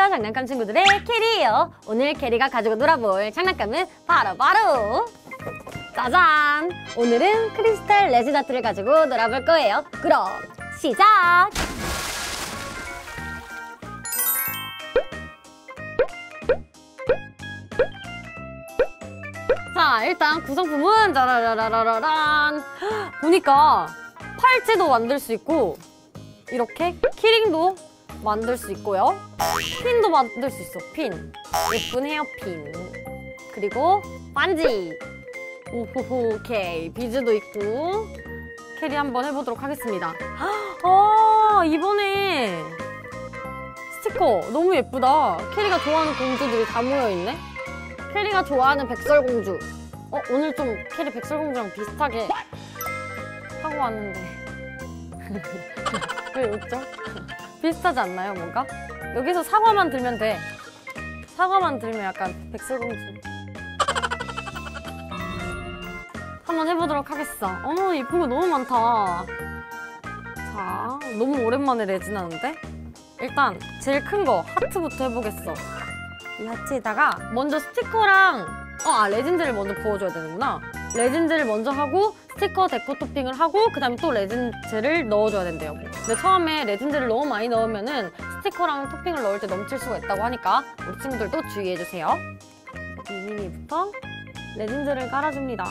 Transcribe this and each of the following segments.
안녕하세요, 장난감 친구들의 캐리예요. 오늘 캐리가 가지고 놀아볼 장난감은 바로 짜잔! 오늘은 크리스탈 레진 아트를 가지고 놀아볼 거예요. 그럼 시작! 자, 일단 구성품은 짜라라라라란 보니까 팔찌도 만들 수 있고 이렇게 키링도 만들 수 있고요. 핀도 만들 수 있어, 핀. 예쁜 헤어핀. 그리고 반지. 오호호, 오케이. 비즈도 있고. 캐리 한번 해보도록 하겠습니다. 이번에 스티커 너무 예쁘다. 캐리가 좋아하는 공주들이 다 모여있네. 캐리가 좋아하는 백설공주. 오늘 좀 캐리 백설공주랑 비슷하게 하고 왔는데 왜 웃죠? 비슷하지 않나요, 뭔가? 여기서 사과만 들면 돼. 사과만 들면 약간 백설공주. 한번 해보도록 하겠어. 예쁜 거 너무 많다. 자, 너무 오랜만에 레진 하는데? 일단 제일 큰 거 하트부터 해보겠어. 이 하트에다가 먼저 스티커랑 레진젤을 먼저 부어줘야 되는구나. 레진젤을 먼저 하고 스티커 데코 토핑을 하고 그 다음에 또 레진젤을 넣어줘야 된대요. 근데 처음에 레진젤을 너무 많이 넣으면은 스티커랑 토핑을 넣을 때 넘칠 수가 있다고 하니까 우리 친구들도 주의해주세요. 미니미부터 레진젤을 깔아줍니다.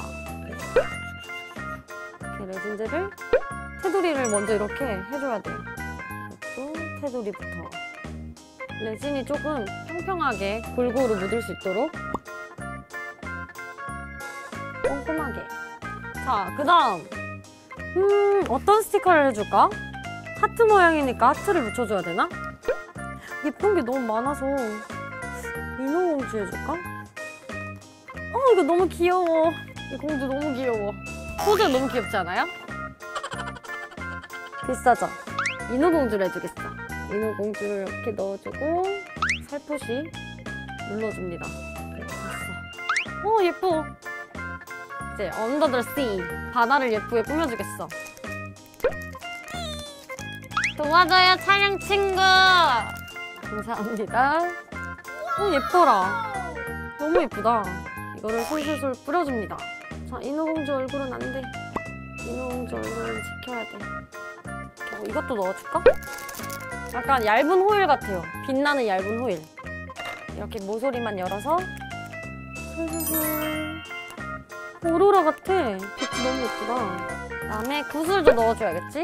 이렇게 레진젤을 테두리를 먼저 이렇게 해줘야 돼요. 또 테두리부터 레진이 조금 평평하게 골고루 묻을 수 있도록 꼼꼼하게. 자, 그 다음 어떤 스티커를 해줄까? 하트 모양이니까 하트를 붙여줘야 되나? 예쁜 게 너무 많아서 인어공주 해줄까? 이거 너무 귀여워. 이 공주 너무 귀여워. 포즈가 너무 귀엽지 않아요? 비싸죠? 인어공주를 해주겠어. 인어공주를 이렇게 넣어주고 살포시 눌러줍니다. 됐어. 예뻐. 이제 언더 더 씨, 바다를 예쁘게 꾸며주겠어. 도와줘요, 촬영 친구. 감사합니다. 예뻐라. 너무 예쁘다. 이거를 솔솔솔 뿌려줍니다. 자, 인어공주 얼굴은 안 돼. 인어공주 얼굴은 지켜야 돼. 이것도 넣어줄까? 약간 얇은 호일 같아요. 빛나는 얇은 호일. 이렇게 모서리만 열어서 솔솔솔. 오로라 같아. 빛이 너무 예쁘다. 그다음에 구슬도 넣어줘야겠지?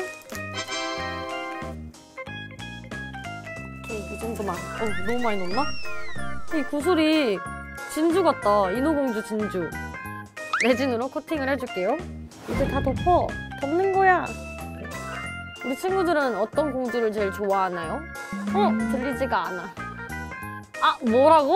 오케이, 이 정도만. 너무 많이 넣었나? 이 구슬이 진주 같다. 인어공주 진주. 레진으로 코팅을 해줄게요. 이제 다 덮어. 덮는 거야. 우리 친구들은 어떤 공주를 제일 좋아하나요? 들리지가 않아. 뭐라고?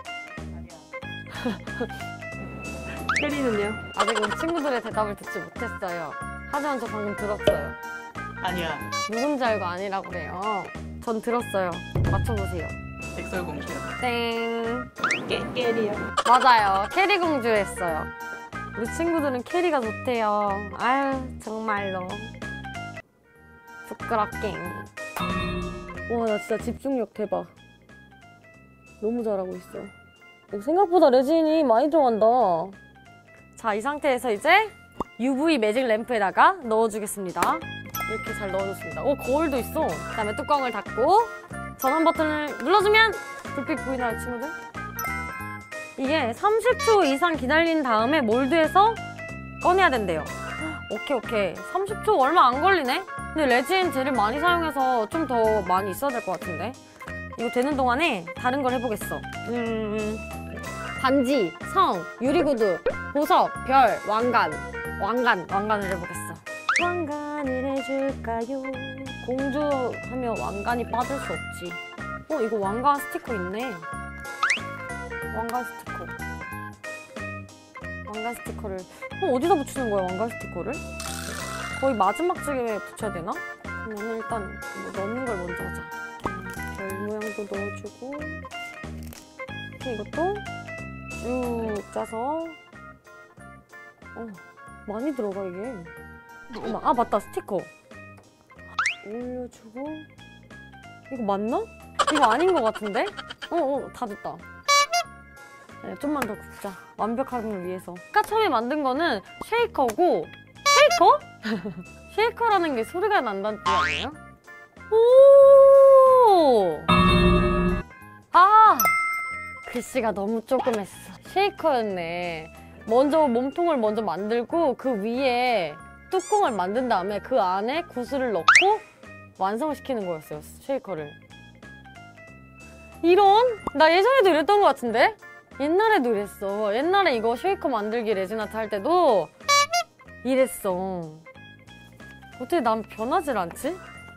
캐리는요? 아직 우리 친구들의 대답을 듣지 못했어요. 하지만 저 방금 들었어요. 아니야. 누군지 알고 아니라고 그래요. 전 들었어요. 맞춰보세요. 백설공주요. 땡. 캐리요. 맞아요. 캐리 공주 했어요. 우리 친구들은 캐리가 좋대요. 아유, 정말로. 부끄럽게. 와, 나 진짜 집중력 대박. 너무 잘하고 있어. 생각보다 레진이 많이 들어간다. 자, 이 상태에서 이제 UV 매직 램프에다가 넣어주겠습니다. 이렇게 잘 넣어줬습니다. 거울도 있어. 그 다음에 뚜껑을 닫고 전원 버튼을 눌러주면 불빛 보이나요, 친구들? 이게 30초 이상 기다린 다음에 몰드에서 꺼내야 된대요. 오케이. 30초 얼마 안 걸리네? 근데 레진 젤을 많이 사용해서 좀 더 많이 있어야 될 것 같은데? 이거 되는 동안에 다른 걸 해보겠어. 반지, 성, 유리구두, 보석, 별, 왕관을 해보겠어. 왕관을 해줄까요? 공주 하면 왕관이 빠질 수 없지. 이거 왕관 스티커 있네. 왕관 스티커를 어디다 붙이는 거야, 왕관 스티커를? 거의 마지막 쪽에 붙여야 되나? 그러면 일단 넣는 걸 먼저 하자. 별 모양도 넣어주고 이렇게 이것도 쭉 짜서 많이 들어가 이게. 맞다, 스티커 올려주고. 이거 맞나? 이거 아닌 것 같은데? 다 됐다. 네, 좀만 더 굽자. 완벽함을 위해서. 아까 처음에 만든 거는 쉐이커고, 쉐이커? 쉐이커라는 게 소리가 난다는 뜻 아니에요? 오! 아! 글씨가 너무 조그맸어. 쉐이커였네. 먼저 몸통을 먼저 만들고 그 위에 뚜껑을 만든 다음에 그 안에 구슬을 넣고 완성시키는 거였어요, 쉐이커를. 이런? 나 예전에도 이랬던 것 같은데? 옛날에도 이랬어. 옛날에 이거 쉐이커 만들기 레진아트 할 때도 이랬어. 어떻게 난 변하질 않지?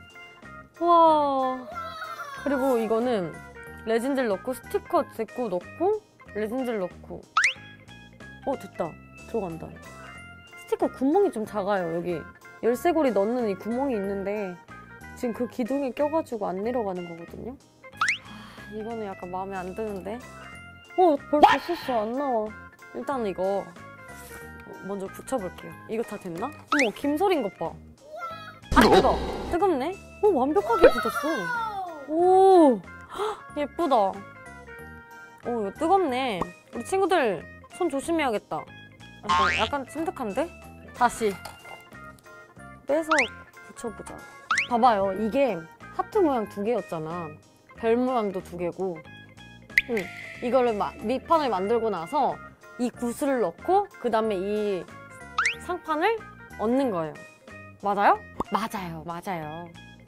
와. 그리고 이거는 레진젤 넣고 스티커 데코 넣고 레진젤 넣고 됐다. 들어간다. 스티커 구멍이 좀 작아요. 여기 열쇠고리 넣는 이 구멍이 있는데 지금 그 기둥에 껴가지고 안 내려가는 거거든요. 이거는 약간 마음에 안 드는데. 벌써 썼어. 안 나와. 일단 이거 먼저 붙여볼게요. 이거 다 됐나? 어머, 김소린 것 봐. 아, 뜨겁네? 완벽하게 붙었어. 오, 헉, 예쁘다. 이거 뜨겁네. 우리 친구들 손 조심해야겠다. 약간 찐득한데? 다시 빼서 붙여보자. 봐봐요. 이게 하트 모양 2개였잖아. 별 모양도 2개고. 이거를 밑판을 만들고 나서 이 구슬을 넣고 그 다음에 이 상판을 얹는 거예요. 맞아요? 맞아요.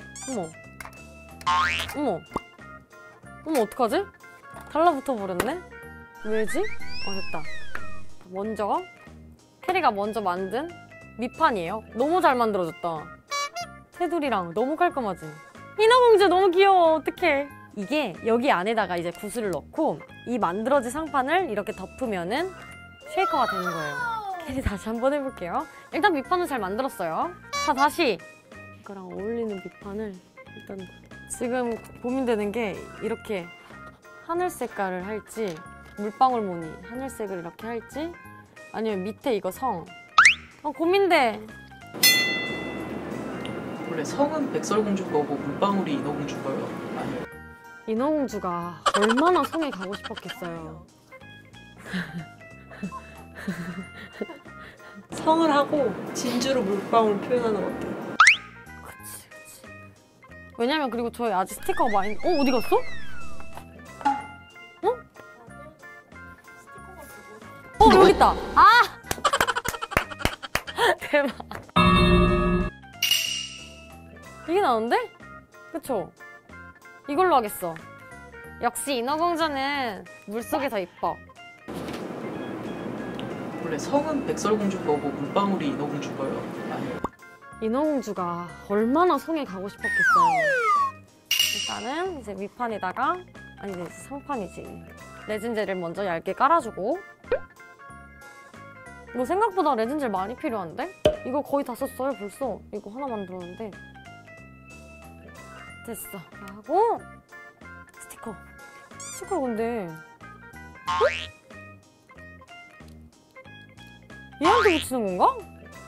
어머, 어떡하지? 달라붙어 버렸네? 왜지? 됐다. 먼저 캐리가 먼저 만든 밑판이에요. 너무 잘 만들어졌다. 테두리랑 너무 깔끔하지? 인어공주 너무 귀여워. 어떡해. 이게 여기 안에다가 이제 구슬을 넣고 이 만들어진 상판을 이렇게 덮으면은 쉐이커가 되는 거예요. 캐리 다시 한번 해볼게요. 일단 밑판은 잘 만들었어요. 자, 다시 이거랑 어울리는 밑판을 일단 지금 고민되는 게 이렇게 하늘 색깔을 할지 물방울 무늬 하늘색을 이렇게 할지 아니면 밑에 이거 성 고민돼. 원래 성은 백설공주 거고 물방울이 인어공주 거예요. 아니요. 인어공주가 얼마나 성에 가고 싶었겠어요. 성을 하고 진주로 물방울 표현하는 것 같아요. 그치. 왜냐면 그리고 저희 아직 스티커가 많이... 어디 갔어? 여기 있다. 대박. 이게 나오는데? 그쵸? 이걸로 하겠어. 역시 인어공주는 물속이 더 이뻐. 원래 성은 백설공주 거고 물방울이 인어공주 거예요. 아니요. 인어공주가 얼마나 성에 가고 싶었겠어요. 일단은 이제 밑판에다가 이제 상판이지. 레진젤을 먼저 얇게 깔아주고. 이거 생각보다 레진젤 많이 필요한데? 이거 거의 다 썼어요 벌써. 이거 하나 만들었는데. 됐어. 하고 스티커 근데 얘한테 붙이는 건가?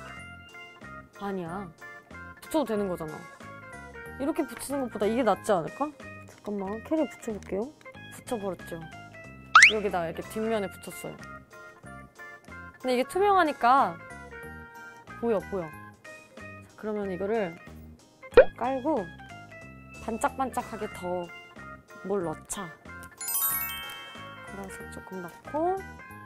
아니야. 붙여도 되는 거잖아. 이렇게 붙이는 것보다 이게 낫지 않을까? 잠깐만, 캐리 붙여볼게요. 붙여버렸죠. 여기다 이렇게 뒷면에 붙였어요. 근데 이게 투명하니까 보여. 자, 그러면 이거를 깔고 반짝반짝하게 더 뭘 넣자. 보라색 조금 넣고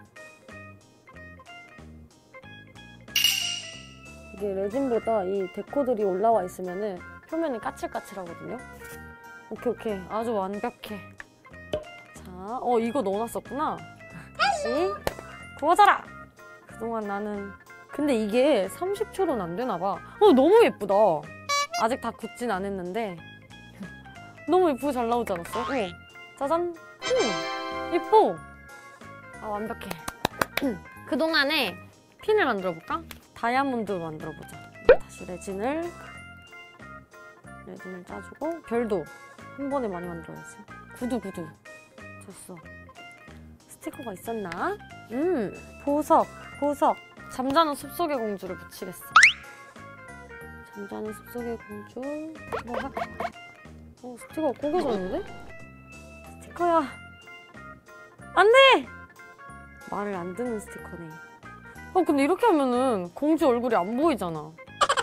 이게 레진보다 이 데코들이 올라와 있으면은 표면이 까칠까칠하거든요. 오케이. 아주 완벽해. 자, 이거 넣어놨었구나. 다시 구워져라! 그동안 나는 근데 이게 30초로는 안 되나 봐. 너무 예쁘다. 아직 다 굳진 않았는데 너무 예쁘게 잘 나오지 않았어? 짜잔! 예뻐! 완벽해. 그동안에 핀을 만들어볼까? 다이아몬드 만들어보자. 다시 레진을 짜주고 별도 한 번에 많이 만들어야지. 구두 됐어. 스티커가 있었나? 보석 잠자는 숲속의 공주를 붙이겠어. 잠자는 숲속의 공주. 스티커가 구겨졌는데? 스티커야. 안 돼! 말을 안 듣는 스티커네. 근데 이렇게 하면은 공주 얼굴이 안 보이잖아.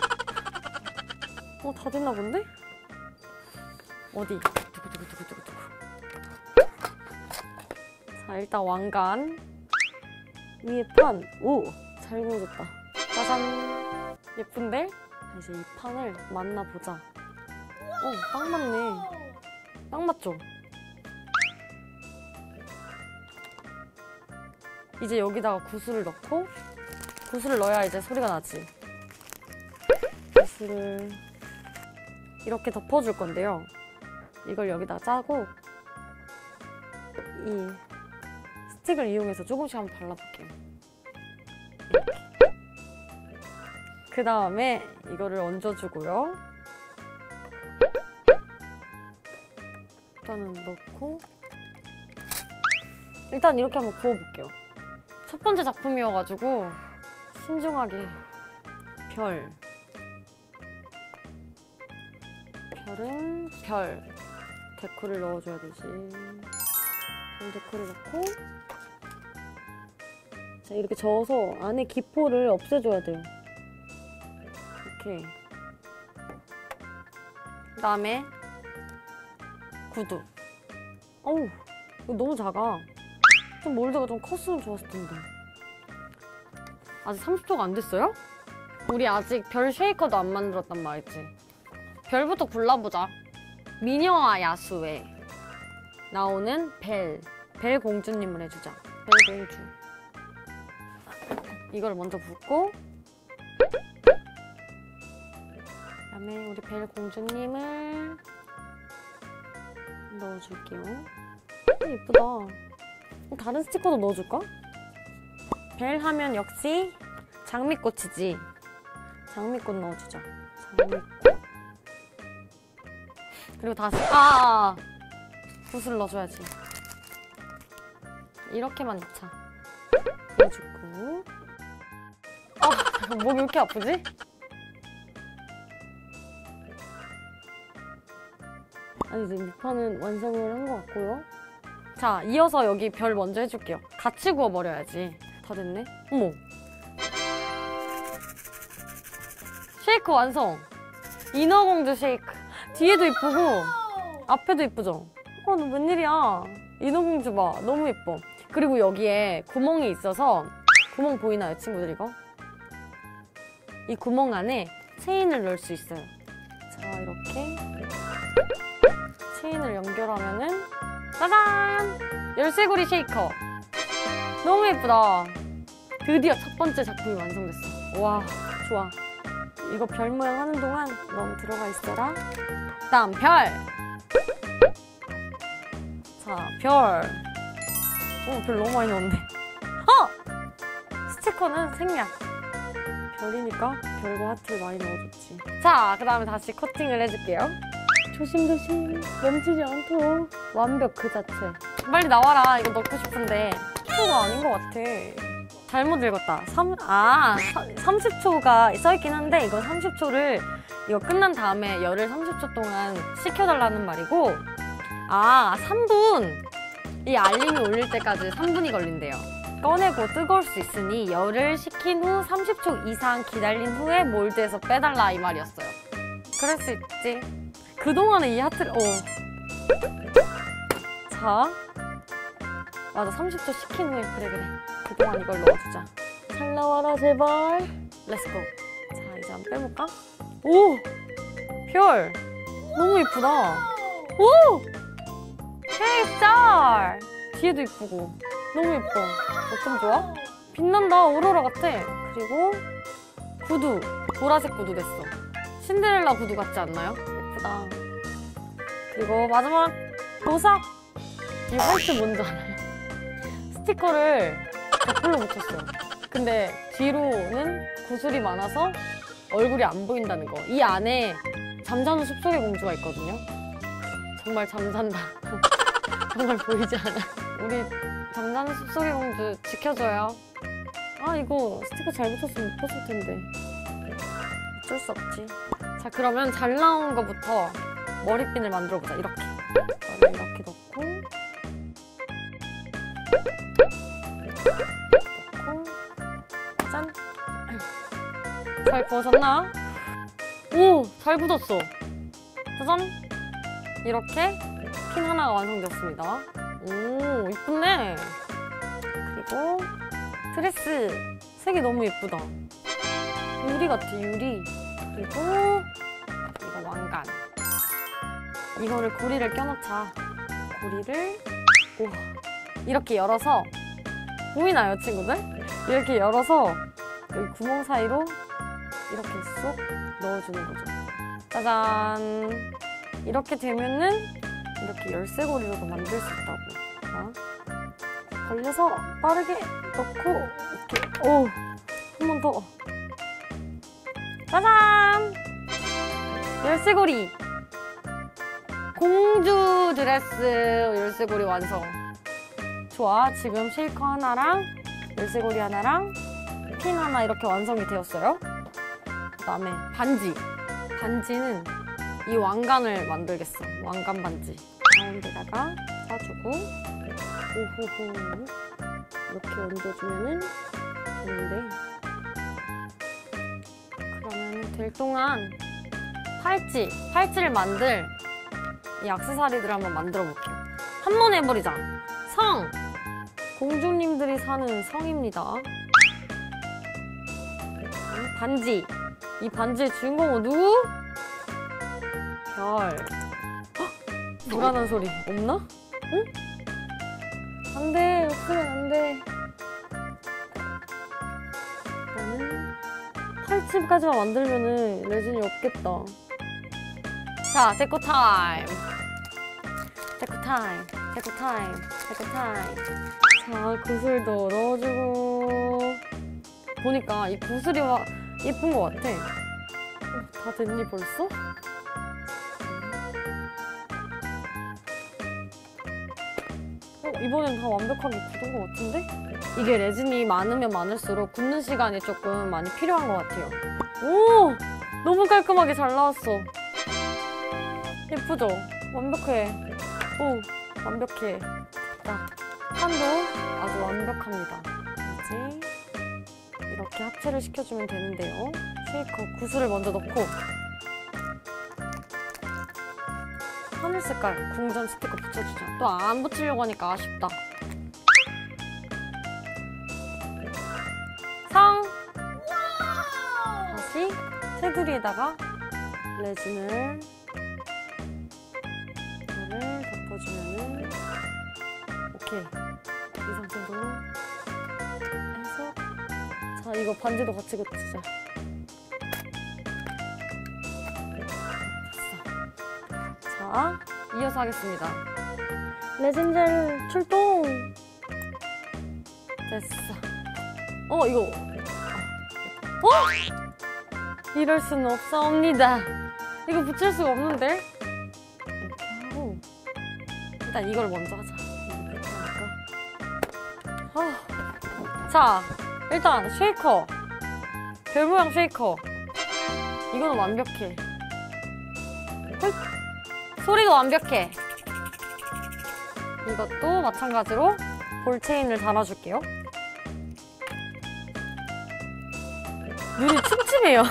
다 됐나 본데? 어디? 두구두구두구두구. 자, 일단 왕관. 위에 판. 오! 잘 구워졌다. 짜잔! 예쁜데? 자, 이제 이 판을 만나보자. 딱 맞네. 딱 맞죠? 이제 여기다가 구슬을 넣고, 구슬을 넣어야 이제 소리가 나지. 구슬을 이렇게 덮어줄 건데요. 이걸 여기다 짜고 이 스틱을 이용해서 조금씩 한번 발라볼게요. 이렇게. 그 다음에 이거를 얹어주고요. 일단은 넣고 일단 이렇게 한번 구워볼게요. 첫 번째 작품이어가지고 신중하게 별은 별 데코를 넣어줘야 되지. 별 데코를 넣고 자, 이렇게 저어서 안에 기포를 없애줘야 돼요. 이렇게. 그 다음에 구두. 어우, 이거 너무 작아. 좀 몰드가 좀 컸으면 좋았을 텐데. 아직 30초가 안 됐어요? 우리 아직 별 쉐이커도 안 만들었단 말이지. 별부터 골라보자. 미녀와 야수에 나오는 벨 공주님을 해주자. 벨 공주. 이걸 먼저 붓고 그다음에 우리 벨 공주님을 넣어줄게요. 예쁘다. 다른 스티커도 넣어줄까? 벨 하면 역시 장미꽃이지. 장미꽃 넣어주자. 장미꽃. 그리고 다시 붓을 넣어줘야지. 이렇게만 넣자. 그래주고. 목이 왜 이렇게 아프지? 아니 이제 밑판은 완성을 한 것 같고요. 자, 이어서 여기 별 먼저 해줄게요. 같이 구워버려야지. 다 됐네? 어머! 쉐이크 완성! 인어공주 쉐이크. 뒤에도 이쁘고 앞에도 이쁘죠? 너 웬일이야. 인어공주 봐. 너무 예뻐. 그리고 여기에 구멍이 있어서 구멍 보이나요, 친구들 이거? 이 구멍 안에 체인을 넣을 수 있어요. 자, 이렇게 체인을 연결하면은 짜잔! 열쇠고리 쉐이커. 너무 예쁘다. 드디어 첫 번째 작품이 완성됐어. 와, 좋아. 이거 별 모양 하는 동안 넌 들어가 있어라. 다음 별. 자, 별. 별 너무 많이 넣었네. 스티커는 생략. 별이니까 별과 하트를 많이 넣어줬지. 자, 그 다음에 다시 커팅을 해줄게요. 조심조심 넘치지 않도록. 완벽 그 자체. 빨리 나와라. 이거 넣고 싶은데 10초가 아닌 것 같아. 잘못 읽었다. 30초가 써있긴 한데 이거 30초를 이거 끝난 다음에 열을 30초 동안 식혀달라는 말이고 3분! 이 알림이 울릴 때까지 3분이 걸린대요. 꺼내고 뜨거울 수 있으니 열을 식힌 후 30초 이상 기다린 후에 몰드에서 빼달라 이 말이었어요. 그럴 수 있지. 그동안에 이 하트를 자, 맞아. 30초 식힌 후에 그래. 그동안 이걸 넣어주자. 잘 나와라 제발. 렛츠고. 자, 이제 한번 빼볼까? 오! 별! 너무 예쁘다. 오! 헤이 스타! 뒤에도 예쁘고 너무 예뻐. 어쩜 좋아? 빛난다. 오로라 같아. 그리고 구두. 보라색 구두 됐어. 신데렐라 구두 같지 않나요? 예쁘다. 그리고 마지막 보석! 이 화이트 뭔지 알아요? 스티커를 거꾸로 붙였어요. 근데 뒤로는 구슬이 많아서 얼굴이 안 보인다는 거. 이 안에 잠자는 숲속의 공주가 있거든요. 정말 잠잔다. 정말 보이지 않아. 우리 잠자는 숲속의 공주 지켜줘요. 이거 스티커 잘 붙였으면 예뻤을 텐데. 어쩔 수 없지. 자, 그러면 잘 나온 거부터 머리핀을 만들어보자. 이렇게. 이렇게 넣고 잘 구워졌나? 오! 잘 굳었어. 짜잔! 이렇게 핀 하나가 완성되었습니다. 오, 이쁘네. 그리고 드레스 색이 너무 예쁘다. 유리 같아, 유리. 그리고 이거 왕관. 이거를 고리를 껴놓자. 고리를 우와, 이렇게 열어서 보이나요, 친구들? 이렇게 열어서 여기 구멍 사이로 이렇게 쏙 넣어주는 거죠. 짜잔! 이렇게 되면은 이렇게 열쇠고리로도 만들 수 있다고. 자, 걸려서 빠르게 넣고 이렇게 오! 한 번 더. 짜잔! 열쇠고리! 공주 드레스 열쇠고리 완성. 좋아, 지금 쉐이커 하나랑 열쇠고리 하나랑 핀 하나 이렇게 완성이 되었어요. 그 다음에 반지. 반지는 이 왕관을 만들겠어. 왕관 반지. 가운데다가 싸주고 오호호 이렇게 얹어주면은 되는데, 그러면 될 동안 팔찌를 만들 이 액세서리들을 한번 만들어 볼게요. 한 번 해버리자. 성! 공주님들이 사는 성입니다. 반지. 이 반지의 주인공은 누구? 별. 헉! 불안한 소리 없나? 응? 안 돼. 없으면 안 돼. 그러면 팔찌까지만 만들면은 레진이 없겠다. 자, 데코 타임. 데코 타임. 데코 타임. 데코 타임. 자, 구슬도 넣어주고. 보니까 이 구슬이 예쁜 것 같아. 다 됐니 벌써? 이번엔 다 완벽하게 굳은 것 같은데? 이게 레진이 많으면 많을수록 굳는 시간이 조금 많이 필요한 것 같아요. 오! 너무 깔끔하게 잘 나왔어. 예쁘죠? 완벽해. 오, 완벽해. 자, 판도 아주 완벽합니다. 이제 이렇게 합체를 시켜주면 되는데요. 쉐이커 구슬을 먼저 넣고 하늘 색깔 궁전 스티커 붙여주자. 또 안 붙이려고 하니까 아쉽다. 성! 다시 테두리에다가 레진을 이거를 덮어주면은 오케이. 이 상태로 해서 자, 이거 반지도 같이 붙이자. 자, 이어서 하겠습니다. 레진젤 출동! 됐어. 이거. 이럴 수는 없사옵니다. 이거 붙일 수가 없는데? 이렇게 하고. 일단 이걸 먼저 하자. 자, 일단 쉐이커. 별 모양 쉐이커. 이거는 완벽해. 헐. 소리도 완벽해. 이것도 마찬가지로 볼체인을 달아줄게요. 눈이 침침해요.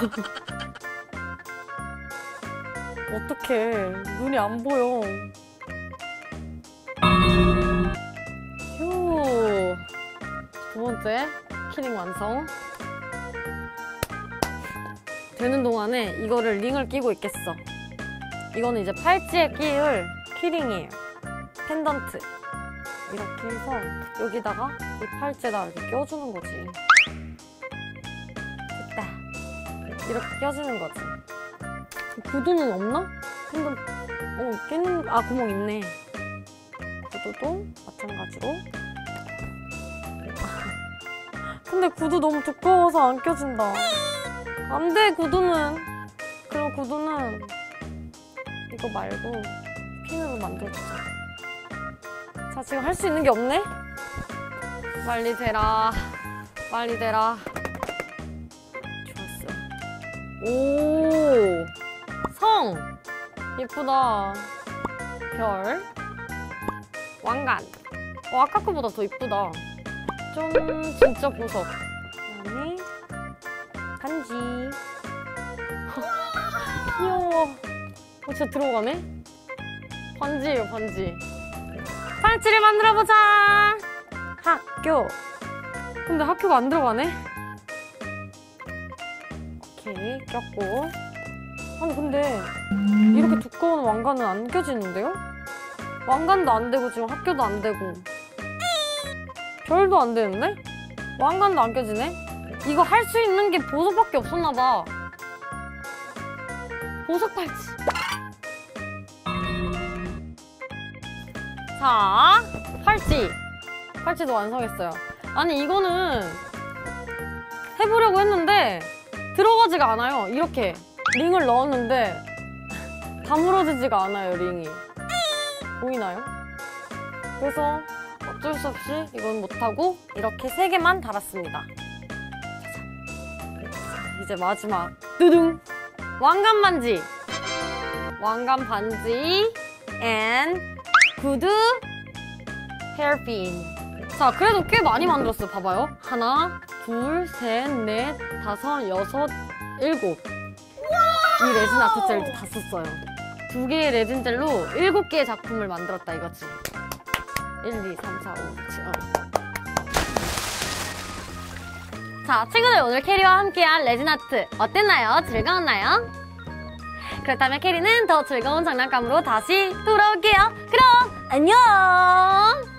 어떡해. 눈이 안 보여. 휴. 두 번째 키링 완성. 되는 동안에 이거를 링을 끼고 있겠어. 이거는 이제 팔찌에 끼울 키링이에요. 펜던트. 이렇게 해서 여기다가 이 팔찌에다 이렇게 껴주는 거지. 됐다. 이렇게 껴주는 거지. 구두는 없나? 펜던트. 있긴, 구멍 있네. 구두도 마찬가지로. 근데 구두 너무 두꺼워서 안 껴진다. 안 돼, 구두는. 그럼 구두는 이거 말고 핀으로 만들어주자. 자, 지금 할 수 있는 게 없네? 빨리 대라. 빨리 대라. 좋았어. 오! 성! 예쁘다. 별. 왕관. 아까 거보다 더 예쁘다. 좀 진짜 보석. 그다음에 반지. 귀여워. 진짜 들어가네? 반지예요, 반지. 팔찌를 만들어보자. 학교. 근데 학교가 안 들어가네? 오케이, 꼈고. 아니, 근데 이렇게 두꺼운 왕관은 안 껴지는데요? 왕관도 안 되고 지금 학교도 안 되고 별도 안 되는데? 왕관도 안 껴지네? 이거 할 수 있는 게 보석밖에 없었나 봐. 보석 팔찌. 자, 팔찌. 팔찌도 완성했어요. 아니, 이거는 해보려고 했는데 들어가지가 않아요. 이렇게 링을 넣었는데 다물어지지가 않아요, 링이. 보이나요? 그래서 어쩔 수 없이 이건 못하고 이렇게 3개만 달았습니다. 짜잔. 자, 이제 마지막. 두둥! 왕관 반지. 왕관 반지 and 구두 헤어핀. 자, 그래도 꽤 많이 만들었어요. 봐봐요. 하나, 둘, 셋, 넷, 다섯, 여섯, 일곱. 이 레진 아트 젤도 다 썼어요. 2개의 레진 젤로 7개의 작품을 만들었다 이거지. 1, 2, 3, 4, 5, 6, 7. 자, 친구들 오늘 캐리와 함께한 레진 아트 어땠나요? 즐거웠나요? 그렇다면 캐리는 더 즐거운 장난감으로 다시 돌아올게요. 그럼 안녕!